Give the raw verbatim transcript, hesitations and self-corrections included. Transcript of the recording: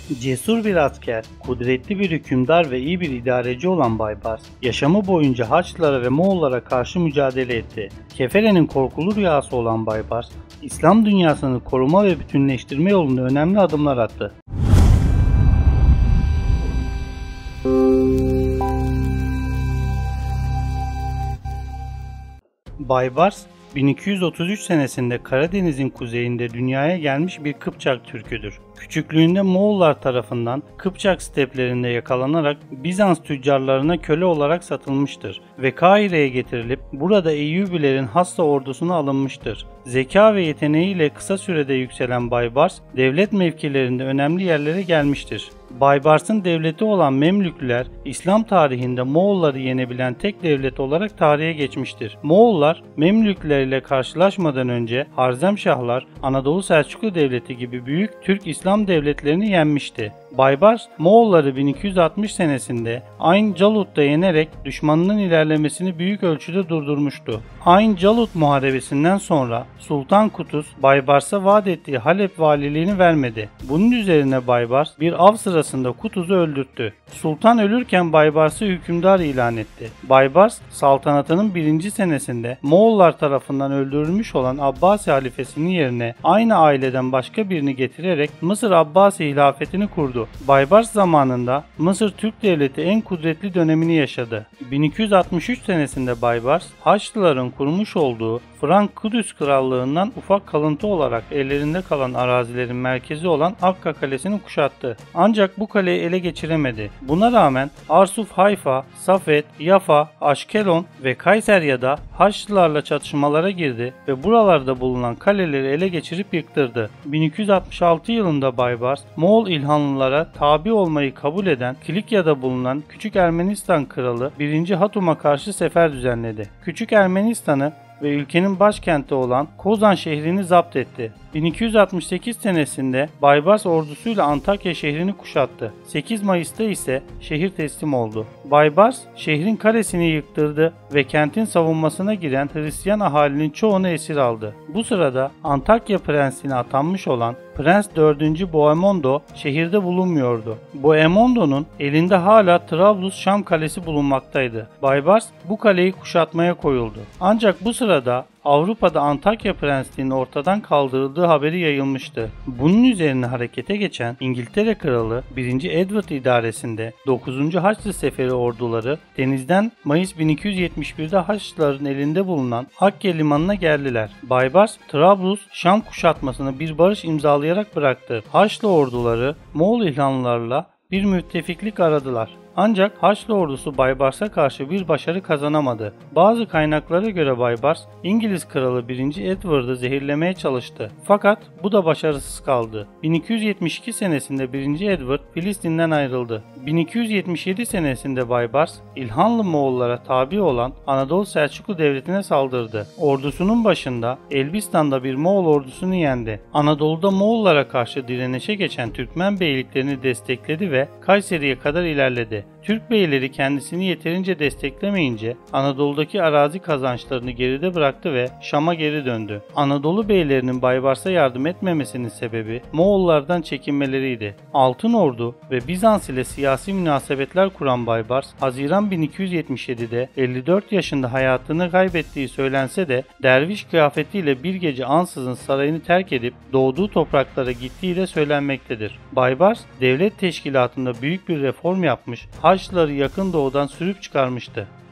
Cesur bir asker, kudretli bir hükümdar ve iyi bir idareci olan Baybars, yaşamı boyunca Haçlılara ve Moğollara karşı mücadele etti. Kefele'nin korkulu rüyası olan Baybars, İslam dünyasını koruma ve bütünleştirme yolunda önemli adımlar attı. Baybars, bin iki yüz otuz üç senesinde Karadeniz'in kuzeyinde dünyaya gelmiş bir Kıpçak Türküdür. Küçüklüğünde Moğollar tarafından Kıpçak steplerinde yakalanarak Bizans tüccarlarına köle olarak satılmıştır ve Kahire'ye getirilip burada Eyyubilerin hassa ordusuna alınmıştır. Zeka ve yeteneğiyle kısa sürede yükselen Baybars, devlet mevkilerinde önemli yerlere gelmiştir. Baybars'ın devleti olan Memlüklüler, İslam tarihinde Moğolları yenebilen tek devlet olarak tarihe geçmiştir. Moğollar, Memlüklüler ile karşılaşmadan önce Harzemşahlar, Anadolu Selçuklu Devleti gibi büyük Türk İslam devletlerini yenmişti. Baybars, Moğolları bin iki yüz altmış senesinde Ayn Calut'ta yenerek düşmanının ilerlemesini büyük ölçüde durdurmuştu. Ayn Calut Muharebesi'nden sonra Sultan Kutuz, Baybars'a vaat ettiği Halep valiliğini vermedi. Bunun üzerine Baybars bir av sırasında Kutuz'u öldürttü. Sultan ölürken Baybars'ı hükümdar ilan etti. Baybars, saltanatının birinci senesinde Moğollar tarafından öldürülmüş olan Abbasi halifesinin yerine aynı aileden başka birini getirerek Mısır Abbasi hilafetini kurdu. Baybars zamanında Mısır Türk Devleti en kudretli dönemini yaşadı. bin iki yüz altmış üç senesinde Baybars, Haçlıların kurmuş olduğu Frank Kudüs Krallığından ufak kalıntı olarak ellerinde kalan arazilerin merkezi olan Akka Kalesi'ni kuşattı. Ancak bu kaleyi ele geçiremedi. Buna rağmen Arsuf, Hayfa, Safed, Yafa, Aşkelon ve Kayserya'da Haçlılarla çatışmalara girdi ve buralarda bulunan kaleleri ele geçirip yıktırdı. bin iki yüz altmış altı yılında Baybars, Moğol İlhanlılara tabi olmayı kabul eden Kilikya'da bulunan Küçük Ermenistan Kralı birinci Hatum'a karşı sefer düzenledi. Küçük Ermenistan'ı ve ülkenin başkenti olan Kozan şehrini zapt etti. bin iki yüz altmış sekiz senesinde Baybars ordusuyla Antakya şehrini kuşattı. sekiz Mayıs'ta ise şehir teslim oldu. Baybars şehrin kalesini yıktırdı ve kentin savunmasına giren Hristiyan ahalinin çoğunu esir aldı. Bu sırada Antakya prensine atanmış olan Prens dördüncü Bohemondo şehirde bulunmuyordu. Bohemondo'nun elinde hala Trablus Şam Kalesi bulunmaktaydı. Baybars bu kaleyi kuşatmaya koyuldu. Ancak bu sırada Avrupa'da Antakya Prensliği'nin ortadan kaldırıldığı haberi yayılmıştı. Bunun üzerine harekete geçen İngiltere Kralı birinci Edward idaresinde dokuzuncu Haçlı Seferi orduları denizden Mayıs bin iki yüz yetmiş birde Haçlıların elinde bulunan Hakkari limanına geldiler. Baybars, Trablus Şam kuşatmasını bir barış imzalayarak bıraktı. Haçlı orduları Moğol İlhanlılarla bir müttefiklik aradılar. Ancak Haçlı ordusu Baybars'a karşı bir başarı kazanamadı. Bazı kaynaklara göre Baybars, İngiliz Kralı birinci Edward'ı zehirlemeye çalıştı. Fakat bu da başarısız kaldı. bin iki yüz yetmiş iki senesinde birinci Edward Filistin'den ayrıldı. bin iki yüz yetmiş yedi senesinde Baybars, İlhanlı Moğollara tabi olan Anadolu Selçuklu Devleti'ne saldırdı. Ordusunun başında Elbistan'da bir Moğol ordusunu yendi. Anadolu'da Moğollara karşı direnişe geçen Türkmen beyliklerini destekledi ve Kayseri'ye kadar ilerledi. Türk beyleri kendisini yeterince desteklemeyince Anadolu'daki arazi kazançlarını geride bıraktı ve Şam'a geri döndü. Anadolu beylerinin Baybars'a yardım etmemesinin sebebi Moğollardan çekinmeleriydi. Altın Ordu ve Bizans ile siyasi münasebetler kuran Baybars, Haziran bin iki yüz yetmiş yedide elli dört yaşında hayatını kaybettiği söylense de derviş kıyafetiyle bir gece ansızın sarayını terk edip doğduğu topraklara gittiği de söylenmektedir. Baybars, devlet teşkilatında büyük bir reform yapmış, Haçlıları yakın doğudan sürüp çıkarmıştı.